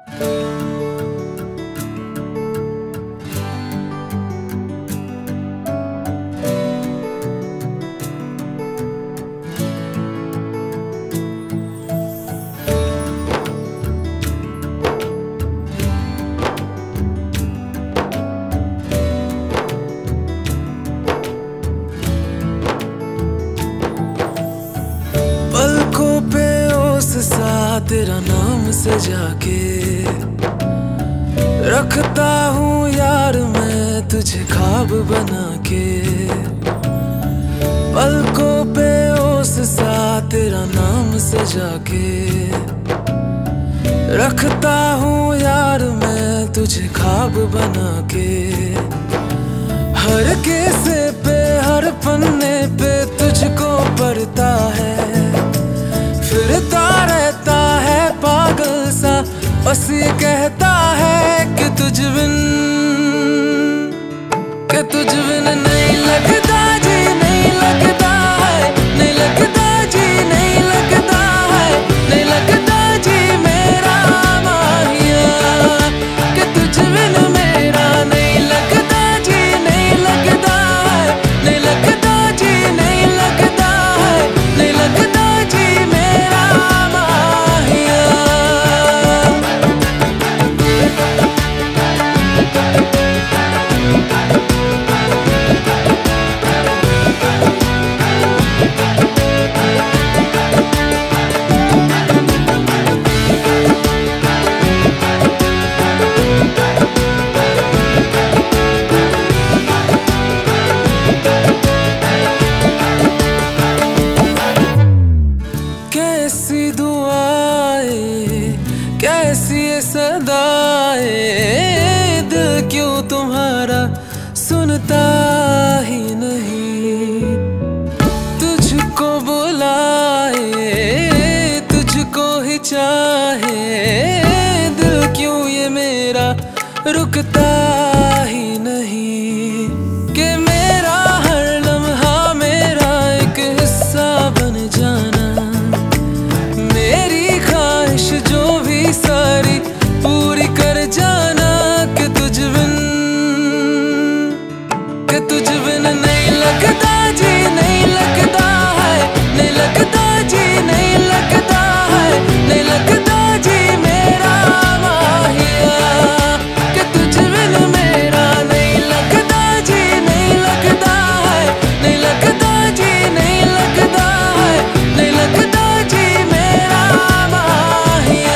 सा तेरा नाम सजा के रखता हूँ यार मैं तुझे ख्वाब बना के। पलकों पे ओस सा तेरा नाम सजा के रखता हूँ यार मैं तुझे ख्वाब बना के। हर किस्से पे हर पन्ने पे तुझको पढ़ता है, फिरता रहता है पागल सा, बस ये कहता है कि तुझ बिन नहीं लगता जी, नहीं लगता है, नहीं लगता जी, नहीं लगता है, नहीं लगता जी मेरा माहिया, कि तुझ बिन मेरा नहीं लगता जी, नहीं लगता है, नहीं लगता जी, नहीं लगता है, नहीं लगता जी मेरा माहिया। कैसी दुआएं कैसी ये सदाएं, दिल क्यों तुम्हारा सुनता ही नहीं। तुझको बुलाए तुझको ही चाहे, दिल क्यों ये मेरा रुकता ही नहीं। कि मेरा हर लम्हा मेरा एक हिस्सा बन जाना, मेरी ख्वाहिश जो भी सारी पूरी कर जाना। कि तुझ बिन नहीं लगता जी, नहीं लगता है, नहीं लगता जी, नहीं लगता है, नहीं लगता जी मेरा माहिया, कि तुझ बिन मेरा नहीं लगता जी, नहीं लगता है, नहीं लगता जी, नहीं लगता है, नहीं लगता जी मेरा माहिया।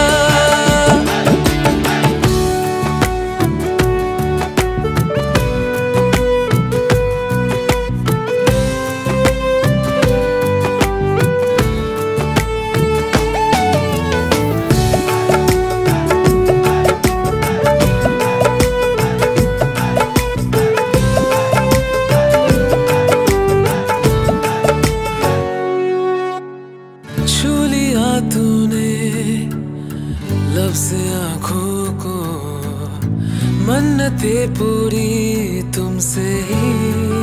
छू लिया तूने लब से आँखों को, मन्नतें पूरी तुमसे ही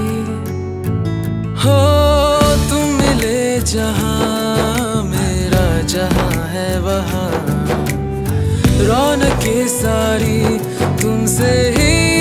हो। तुम मिले जहाँ मेरा जहाँ है वहाँ, रौनकें सारी तुमसे ही